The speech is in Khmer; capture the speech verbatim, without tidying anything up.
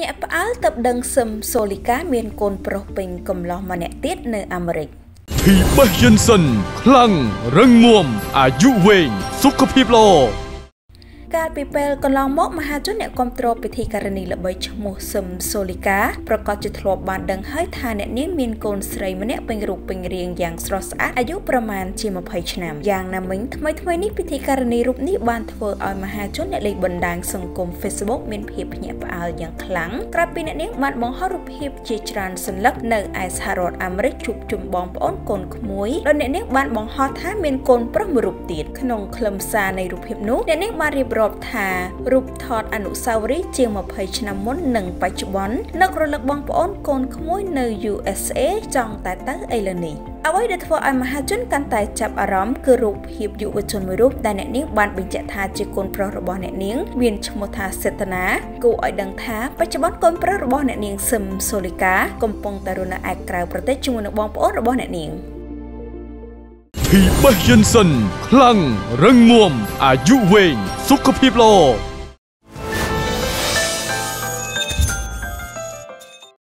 ញាក់ផ្អើលទៅដឹងសឹមសូលីកាមានកូនប្រុសពេញកំឡោះម្នាក់ទៀតនៅអាមេរិក Thì Bách Jensen ខ្លាំងរឹងមាំអាយុវែងសុខភាពល្អ កាលពីពេលកន្លងមកមហាជនអ្នកគ្រប់គ្រងពិធីការនីល្បីឈ្មោះសឹមសូលីកាប្រកាសជាធ្លាប់បានដឹងហើយថាអ្នកនាងមានកូនស្រីម្នាក់ពេញរូបពេញរាងយ៉ាងស្រស់ស្អាតអាយុប្រមាណជា ยี่สิบ ឆ្នាំយ៉ាងណាមិញថ្មីថ្មីនេះពិធីការនីរូបនេះបានធ្វើឲ្យមហាជនអ្នកលេងបណ្ដាញសង្គម Facebook មានភាពភ្ញាក់ផ្អើលយ៉ាងខ្លាំងក្រោយពីអ្នកនាងបានបង្ហោះរូបភាពជាច្រើនសន្លឹកនៅឯសហរដ្ឋអាមេរិកជួបជុំបងប្អូនកូនក្មួយដោយអ្នកនាងបានបង្ហោះថាមានកូនប្រុសមួយរូបទៀតក្នុងខ្លឹមសារនៃរូបភាពនោះអ្នកនាងបានរៀបរាប់ថារូបថតអនុស្សាវរីយ៍ជាង ยี่สิบ ឆ្នាំមុននិងបច្ចុប្បន្ននឹករលឹកបងប្អូនកូនក្មួយនៅ U S A ចង់តែទៅឥឡូវនេះអ្វីដែលធ្វើឲ្យមហាជនកាន់តែចាប់អារម្មណ៍គឺរូបភាពយុវជនមួយរូបដែលអ្នកនាងបានបញ្ជាក់ថាជាកូនប្រុសរបស់អ្នកនាងមានឈ្មោះថាសេតនាគួរឲ្យដឹងថាបច្ចុប្បន្នកូនប្រុសរបស់អ្នកនាងសឹមសូលីកាកំពុងតែរស់នៅឯក្រៅប្រទេសជាមួយនឹងបងប្អូនរបស់អ្នកនាង Thì Bách Jensen ខ្លាំងរឹងមាំអាយុវែងសុខភាពល្អ